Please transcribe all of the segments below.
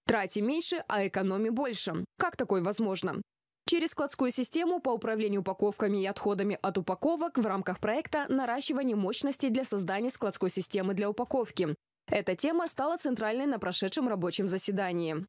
Тратим меньше, а экономим больше. Как такое возможно? Через складскую систему по управлению упаковками и отходами от упаковок в рамках проекта «Наращивание мощностей для создания складской системы для упаковки». Эта тема стала центральной на прошедшем рабочем заседании.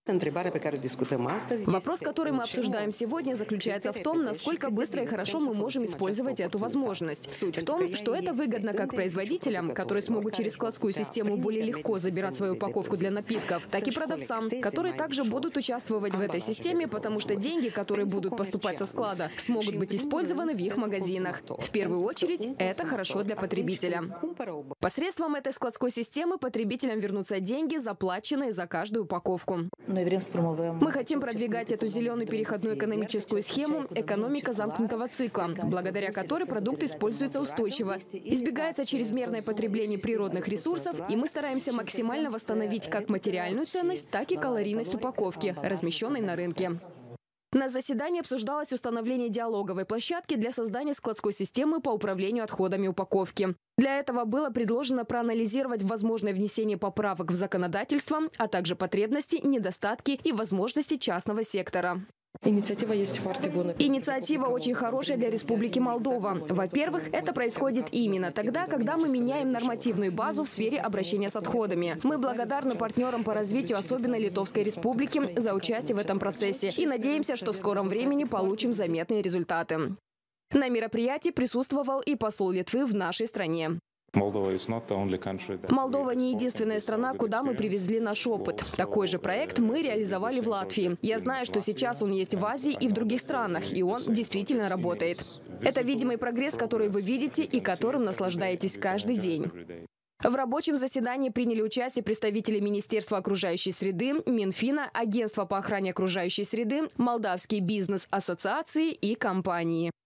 Вопрос, который мы обсуждаем сегодня, заключается в том, насколько быстро и хорошо мы можем использовать эту возможность. Суть в том, что это выгодно как производителям, которые смогут через складскую систему более легко забирать свою упаковку для напитков, так и продавцам, которые также будут участвовать в этой системе, потому что деньги, которые будут поступать со склада, смогут быть использованы в их магазинах. В первую очередь, это хорошо для потребителя. Посредством этой складской системы потребителям вернутся деньги, заплаченные за каждую упаковку. Мы хотим продвигать эту зеленую переходную экономическую схему «Экономика замкнутого цикла», благодаря которой продукт используется устойчиво, избегается чрезмерное потребление природных ресурсов, и мы стараемся максимально восстановить как материальную ценность, так и калорийность упаковки, размещенной на рынке. На заседании обсуждалось установление диалоговой площадки для создания складской системы по управлению отходами упаковки. Для этого было предложено проанализировать возможное внесение поправок в законодательство, а также потребности, недостатки и возможности частного сектора. Инициатива очень хорошая для Республики Молдова. Во-первых, это происходит именно тогда, когда мы меняем нормативную базу в сфере обращения с отходами. Мы благодарны партнерам по развитию, особенно Литовской Республики, за участие в этом процессе и надеемся, что в скором времени получим заметные результаты. На мероприятии присутствовал и посол Литвы в нашей стране. Молдова не единственная страна, куда мы привезли наш опыт. Такой же проект мы реализовали в Латвии. Я знаю, что сейчас он есть в Азии и в других странах, и он действительно работает. Это видимый прогресс, который вы видите и которым наслаждаетесь каждый день. В рабочем заседании приняли участие представители Министерства окружающей среды, Минфина, Агентства по охране окружающей среды, Молдавские бизнес-ассоциации и компании.